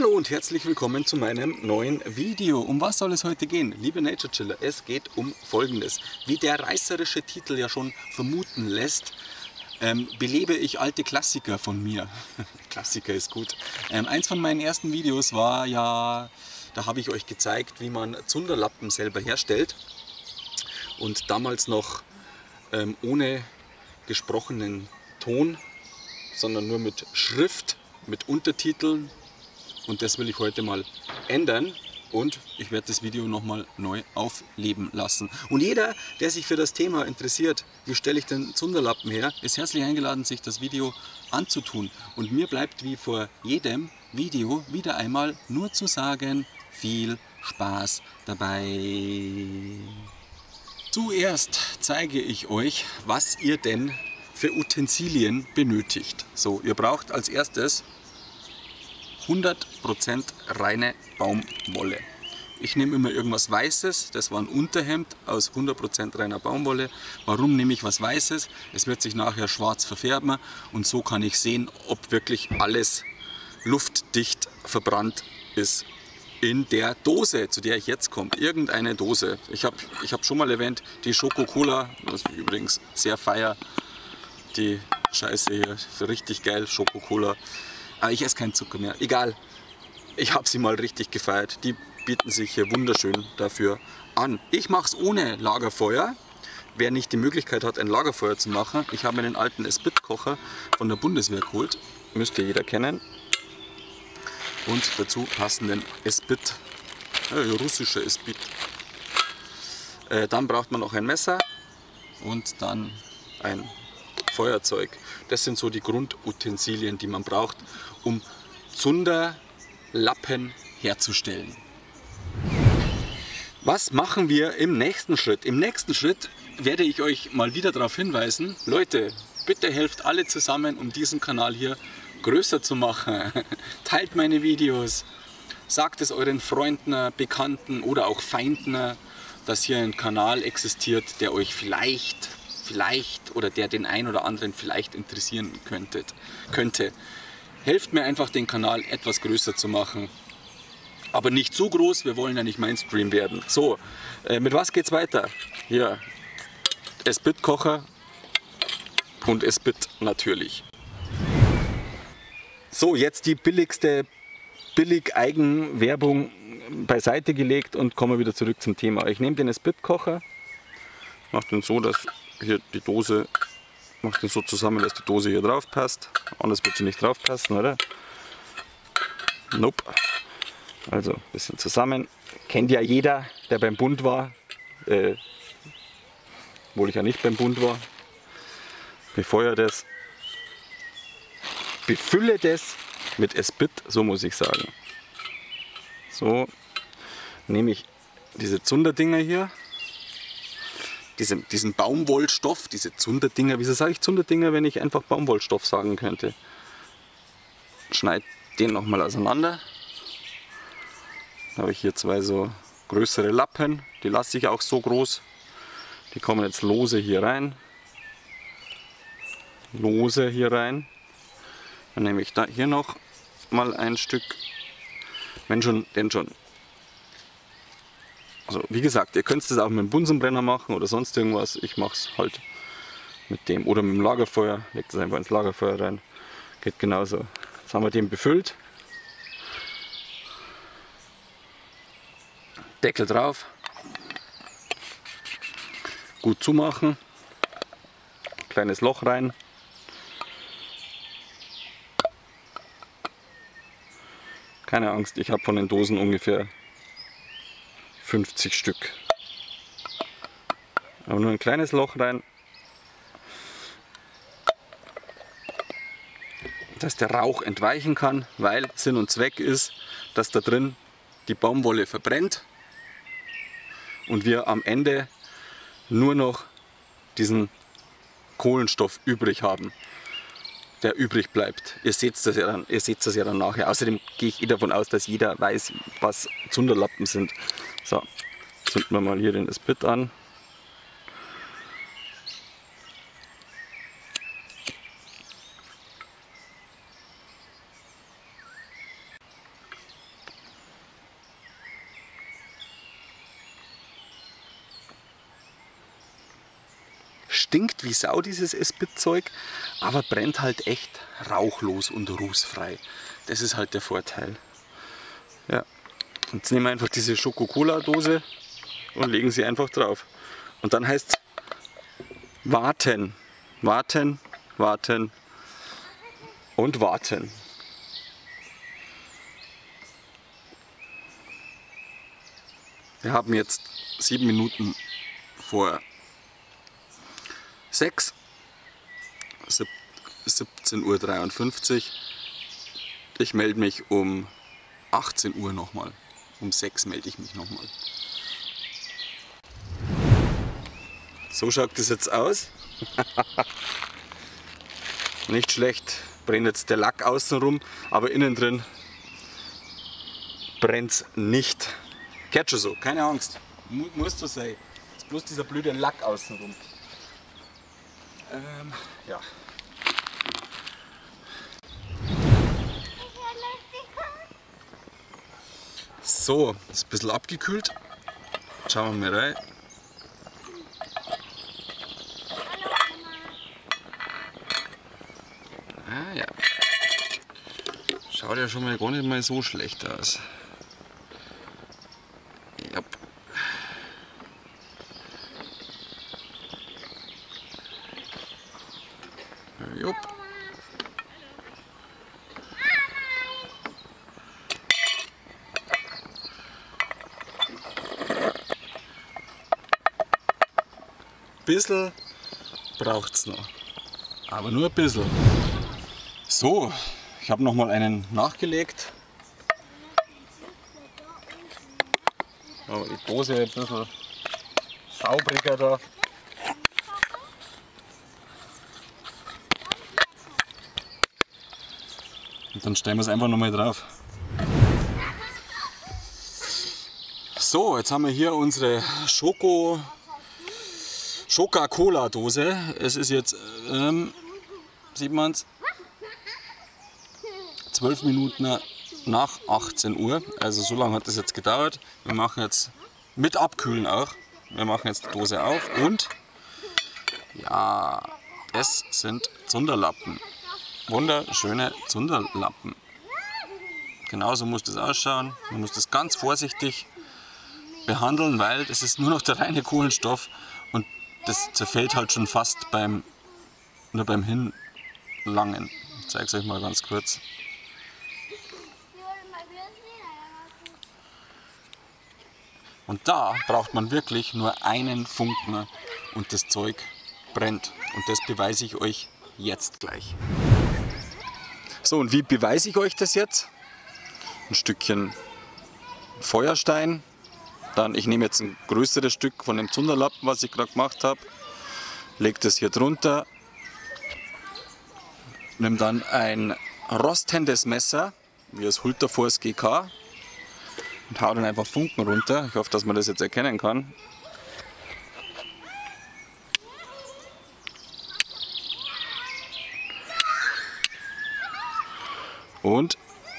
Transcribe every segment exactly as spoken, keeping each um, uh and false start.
Hallo und herzlich willkommen zu meinem neuen Video. Um was soll es heute gehen? Liebe Nature Chiller, es geht um Folgendes. Wie der reißerische Titel ja schon vermuten lässt, ähm, belebe ich alte Klassiker von mir. Klassiker ist gut. Ähm, eins von meinen ersten Videos war ja, da habe ich euch gezeigt, wie man Zunderlappen selber herstellt. Und damals noch ähm, ohne gesprochenen Ton, sondern nur mit Schrift, mit Untertiteln. Und das will ich heute mal ändern und ich werde das Video nochmal neu aufleben lassen. Und jeder, der sich für das Thema interessiert, wie stelle ich den Zunderlappen her, ist herzlich eingeladen, sich das Video anzutun. Und mir bleibt wie vor jedem Video wieder einmal nur zu sagen, viel Spaß dabei. Zuerst zeige ich euch, was ihr denn für Utensilien benötigt. So, ihr braucht als erstes hundert Prozent reine Baumwolle. Ich nehme immer irgendwas Weißes, das war ein Unterhemd aus hundert Prozent reiner Baumwolle. Warum nehme ich was Weißes? Es wird sich nachher schwarz verfärben und so kann ich sehen, ob wirklich alles luftdicht verbrannt ist. In der Dose, zu der ich jetzt komme, irgendeine Dose. Ich habe ich hab schon mal erwähnt, die Schoko-Cola, was ich übrigens sehr feier. Die Scheiße hier, ist richtig geil, Schoko-Cola. Aber ich esse keinen Zucker mehr. Egal, ich habe sie mal richtig gefeiert. Die bieten sich hier wunderschön dafür an. Ich mache es ohne Lagerfeuer. Wer nicht die Möglichkeit hat, ein Lagerfeuer zu machen, ich habe mir den alten Esprit-Kocher von der Bundeswehr geholt. Müsste jeder kennen. Und dazu passenden Esprit, äh, russischer Esprit. Äh, dann braucht man noch ein Messer und dann ein Feuerzeug. Das sind so die Grundutensilien, die man braucht, um Zunderlappen herzustellen. Was machen wir im nächsten Schritt? Im nächsten Schritt werde ich euch mal wieder darauf hinweisen, Leute, bitte helft alle zusammen, um diesen Kanal hier größer zu machen. Teilt meine Videos, sagt es euren Freunden, Bekannten oder auch Feinden, dass hier ein Kanal existiert, der euch vielleicht, vielleicht oder der den einen oder anderen vielleicht interessieren könntet, könnte. Helft mir einfach, den Kanal etwas größer zu machen. Aber nicht so groß, wir wollen ja nicht Mainstream werden. So, äh, mit was geht's weiter? Hier, Esprit-Kocher und Esprit natürlich. So, jetzt die billigste Billig-Eigenwerbung beiseite gelegt und kommen wir wieder zurück zum Thema. Ich nehme den Esprit-Kocher, mache den so, dass hier die Dose, mache den so zusammen, dass die Dose hier drauf passt. Anders wird sie nicht drauf passen, oder? Nope. Also ein bisschen zusammen. Kennt ja jeder, der beim Bund war, äh, obwohl ich ja nicht beim Bund war. Befeuere das. Befülle das mit Esprit, so muss ich sagen. So nehme ich diese Zunderdinger hier, diesen, diesen Baumwollstoff, diese Zunderdinger, wieso sage ich Zunderdinger, wenn ich einfach Baumwollstoff sagen könnte? Schneide den nochmal auseinander. Dann habe ich hier zwei so größere Lappen, die lasse ich auch so groß. Die kommen jetzt lose hier rein. Lose hier rein. Dann nehme ich da hier noch mal ein Stück, wenn schon, denn schon. Also wie gesagt, ihr könnt es auch mit dem Bunsenbrenner machen oder sonst irgendwas. Ich mache es halt mit dem oder mit dem Lagerfeuer. Legt es einfach ins Lagerfeuer rein. Geht genauso. Jetzt haben wir den befüllt. Deckel drauf. Gut zumachen. Kleines Loch rein. Keine Angst, ich habe von den Dosen ungefähr fünfzig Stück. Aber nur ein kleines Loch rein, dass der Rauch entweichen kann, weil Sinn und Zweck ist, dass da drin die Baumwolle verbrennt und wir am Ende nur noch diesen Kohlenstoff übrig haben, der übrig bleibt. Ihr seht das ja dann, ihr seht das ja dann nachher. Außerdem gehe ich eh davon aus, dass jeder weiß, was Zunderlappen sind. So, zünden wir mal hier den Esprit an. Stinkt wie Sau, dieses Esprit-Zeug, aber brennt halt echt rauchlos und rußfrei. Das ist halt der Vorteil. Ja. Jetzt nehmen wir einfach diese Schoko-Cola-Dose und legen sie einfach drauf. Und dann heißt es warten, warten, warten und warten. Wir haben jetzt sieben Minuten vor sechs, siebzehn Uhr dreiundfünfzig. Ich melde mich um achtzehn Uhr nochmal. Um sechs melde ich mich nochmal. So schaut das jetzt aus. Nicht schlecht. Brennt jetzt der Lack außenrum, aber innen drin brennt es nicht. Geht schon so, keine Angst. Muss so sein. Es ist bloß dieser blöde Lack außenrum. Ähm, ja. So, ist ein bisschen abgekühlt. Schauen wir mal rein. Ah ja. Schaut ja schon mal gar nicht mal so schlecht aus. Ja. Jupp. Bisschen braucht es noch, aber nur ein bisschen. So, ich habe noch mal einen nachgelegt. Aber die Dose ein bisschen saubriger da. Und dann stellen wir es einfach noch mal drauf. So, jetzt haben wir hier unsere Schoko Schoka-Cola-Dose. Es ist jetzt, ähm, sieht man es, zwölf Minuten nach achtzehn Uhr. Also so lange hat das jetzt gedauert. Wir machen jetzt mit Abkühlen auch. Wir machen jetzt die Dose auf und ja, es sind Zunderlappen. Wunderschöne Zunderlappen. Genauso muss das ausschauen. Man muss das ganz vorsichtig behandeln, weil das ist nur noch der reine Kohlenstoff und das zerfällt halt schon fast beim, nur beim Hinlangen. Ich zeige es euch mal ganz kurz. Und da braucht man wirklich nur einen Funken und das Zeug brennt. Und das beweise ich euch jetzt gleich. So, und wie beweise ich euch das jetzt? Ein Stückchen Feuerstein. Dann, ich nehme jetzt ein größeres Stück von dem Zunderlappen, was ich gerade gemacht habe, lege das hier drunter, nehme dann ein rostendes Messer, wie das Hultafors G K, und hau dann einfach Funken runter. Ich hoffe, dass man das jetzt erkennen kann. Und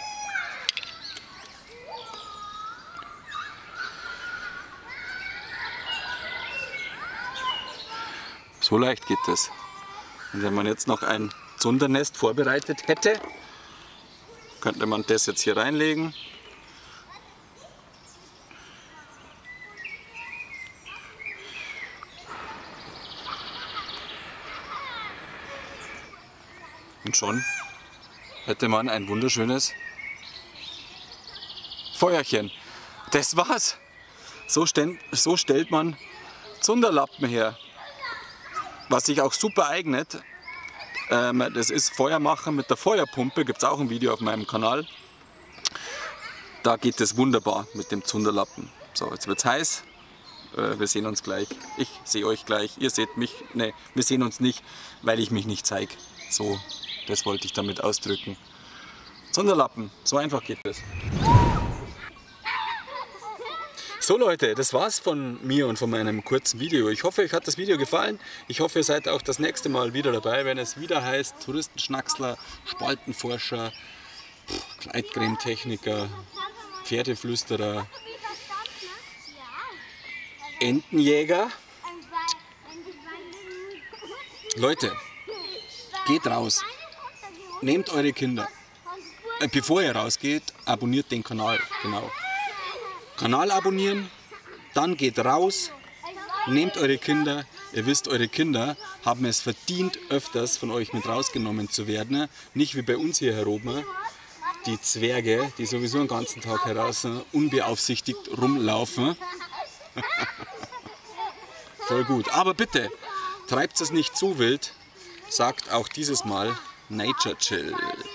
so leicht geht das. Und wenn man jetzt noch ein Zundernest vorbereitet hätte, könnte man das jetzt hier reinlegen. Und schon hätte man ein wunderschönes Feuerchen. Das war's. So, stellt, so stellt man Zunderlappen her. Was sich auch super eignet, ähm, das ist Feuermachen mit der Feuerpumpe, gibt es auch ein Video auf meinem Kanal. Da geht es wunderbar mit dem Zunderlappen. So, jetzt wird es heiß, äh, wir sehen uns gleich, ich sehe euch gleich, ihr seht mich, ne, wir sehen uns nicht, weil ich mich nicht zeige. So, das wollte ich damit ausdrücken. Zunderlappen, so einfach geht es. So Leute, das war's von mir und von meinem kurzen Video. Ich hoffe, euch hat das Video gefallen. Ich hoffe, ihr seid auch das nächste Mal wieder dabei, wenn es wieder heißt Touristenschnacksler, Spaltenforscher, Gleitcremetechniker, Pferdeflüsterer, Entenjäger Leute, geht raus. Nehmt eure Kinder. Äh, bevor ihr rausgeht, abonniert den Kanal. Genau. Kanal abonnieren, dann geht raus, nehmt eure Kinder. Ihr wisst, eure Kinder haben es verdient, öfters von euch mit rausgenommen zu werden. Nicht wie bei uns hier heroben, die Zwerge, die sowieso den ganzen Tag heraus unbeaufsichtigt rumlaufen. Voll gut. Aber bitte, treibt es nicht zu wild, sagt auch dieses Mal Nature Chill.